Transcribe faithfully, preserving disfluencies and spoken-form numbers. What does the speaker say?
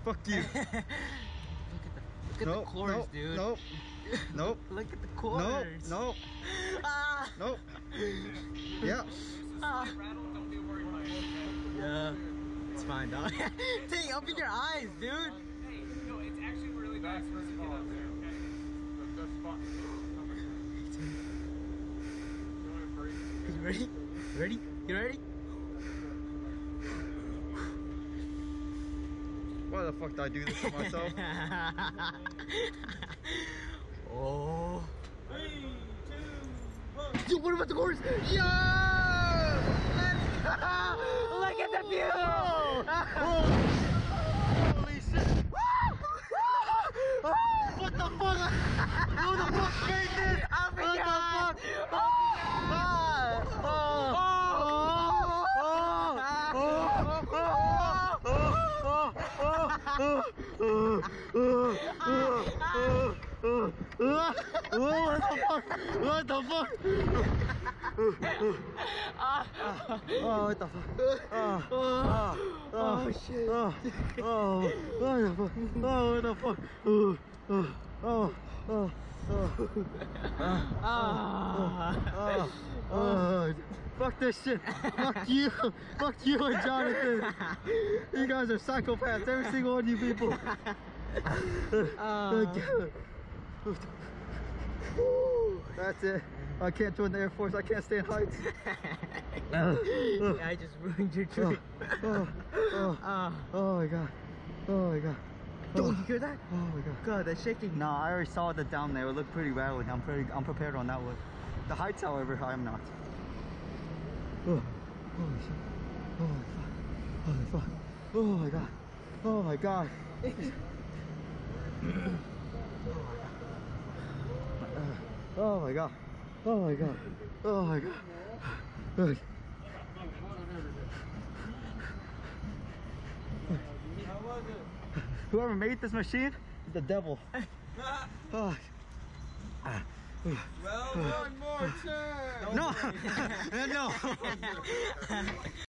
Fuck you. Look at the, look at Nope, the cords, nope, dude. Nope. Nope. Look at the Nope. cords. Nope. Ah. Nope. Yeah. Ah. Yeah. It's fine, dog. Dang, open your eyes, dude. Hey, no, it's actually really nice for us to get up there, okay? The, the spot. You ready? Ready? You ready? Why the fuck did I do this to myself? Oh. Three, two, one. Dude, what about the chorus? Yo! Let's go! Look at the view! Holy shit! What the fuck? Who the fuck made this? Oh my What God! the fuck? Oh Oh! What the fuck? What the fuck? Oh, what the fuck? Oh, oh, Oh, shit. Oh, oh, what the fuck? Oh, what the fuck? Oh, oh, oh, oh, oh, Ah. oh, oh, fuck this shit. Fuck you. Fuck you and Jonathan. You guys are psychopaths, every single one of you people. That's it. I can't join the Air Force. I can't stay in heights. I just ruined your trip. Oh, oh, Ah. oh my god. Oh my god. Oh, you hear that? Oh my god. God, that's shaking. No, I already saw that down there. It looked pretty rattling. I'm pretty I'm prepared on that one. The heights, however, I am not. Oh, holy shit. Oh my fuck. Holy fuck. Oh my god. Oh my god. Oh my god. Oh my god. Oh my god. Ugh. Whoever made this machine is the devil. Oh. Well, one more turn. No, no.